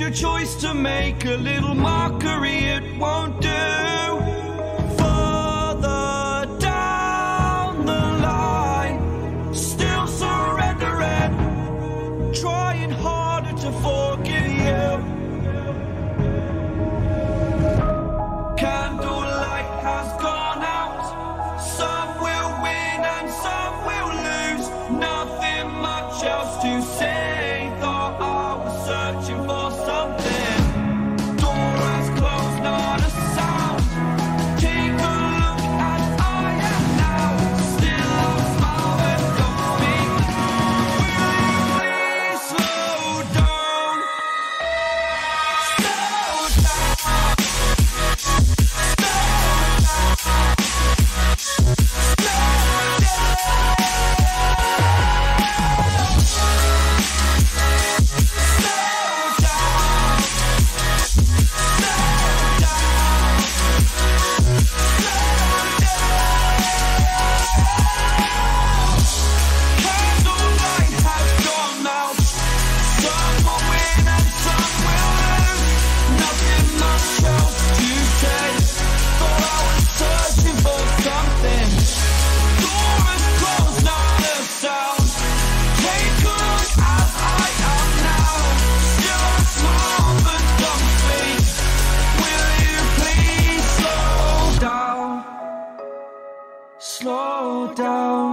a choice to make, a little mockery, it won't do. Further down the line, still surrendering, trying harder to forgive you. Candlelight has gone out. Some will win and some will lose. Nothing much else to say. Thought I was searching for something. Door has closed, not a sound. Take a look as I am now. Still I smile and don't speak. Will you please slow down? Slow down. Slow down,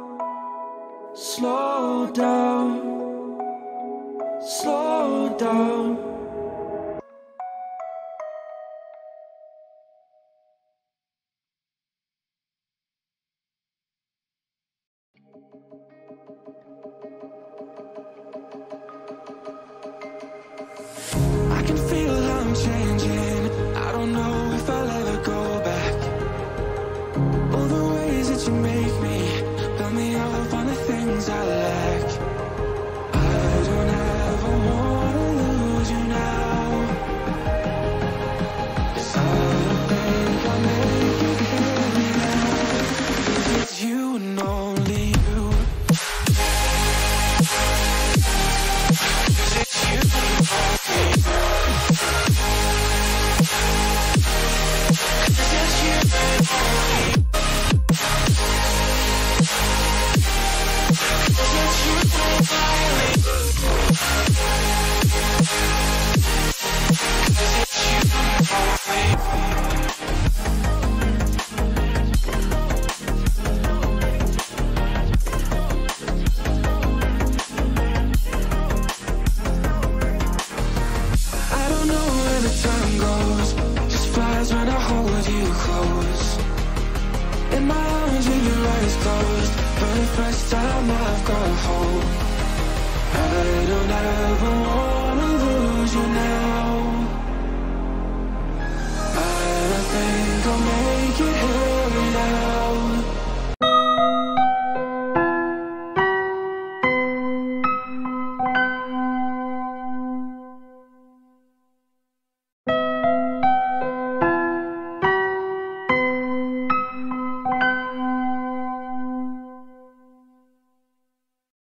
slow down, slow down. I can feel how I'm changing. I don't know if I'll ever go back. All the ways that you make me, build me up on the things I lack. I don't ever wanna lose you now, 'cause I don't think I'll make it here now. It's you and only you. It's you and only you. It's you and only you. I don't know where the time goes, just flies when I hold you close. In my arms with your eyes closed, for the first time I've got hope. I don't ever wanna lose you now. I think I'll make